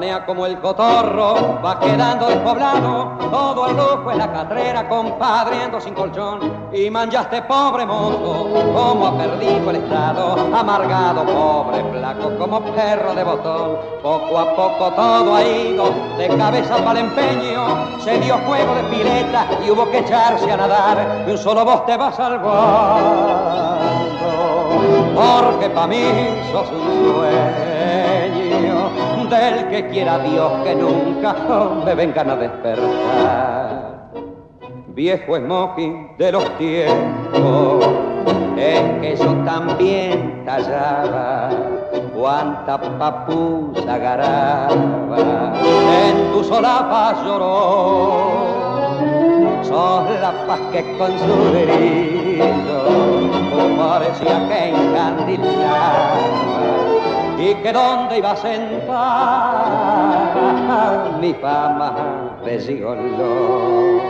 pavonea como el cotorro, va quedando despoblado, todo el lujo en la catrera, compadre, ando sin colchón, y manchaste pobre mozo, como ha perdido el estado, amargado, pobre, flaco, como perro de botón, poco a poco todo ha ido, de cabeza para el empeño, se dio juego de pileta y hubo que echarse a nadar, y un solo vos te vas salvando, porque pa' mí sos un sueño, del que quiera Dios que nunca me vengan a despertar. Viejo smoking de los tiempos en que yo también tallaba, cuánta papusa garaba, en tu solapa lloró. Sos la paz que con su brillo parecía que encandilaba, y que dónde iba a sentar mi fama de gigoló.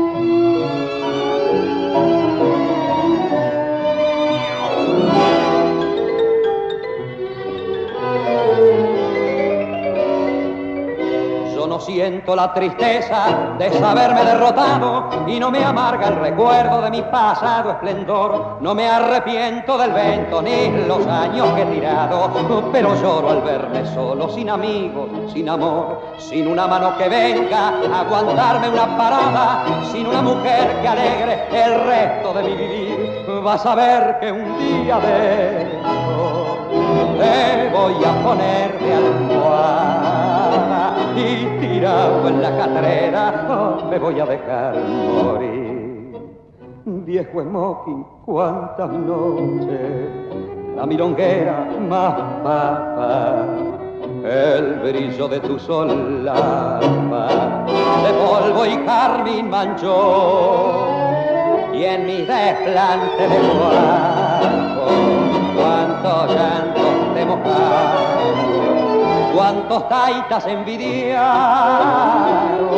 No siento la tristeza de saberme derrotado y no me amarga el recuerdo de mi pasado esplendor. No me arrepiento del vento ni los años que he tirado, pero lloro al verme solo, sin amigos, sin amor, sin una mano que venga a aguantarme una parada, sin una mujer que alegre el resto de mi vivir. Vas a ver que un día de esto te voy a poner de almohada y tirado en la catrera me voy a dejar morir. Viejo smoking, cuántas noches, la milonguera más papa, el brillo de tu solapa, de polvo y carmín manchó, y en mi desplante de cuarto, cuántos llantos te mojaron, cuántos taitas envidiaron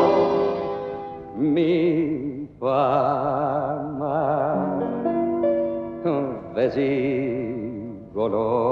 mi fama de gigoló.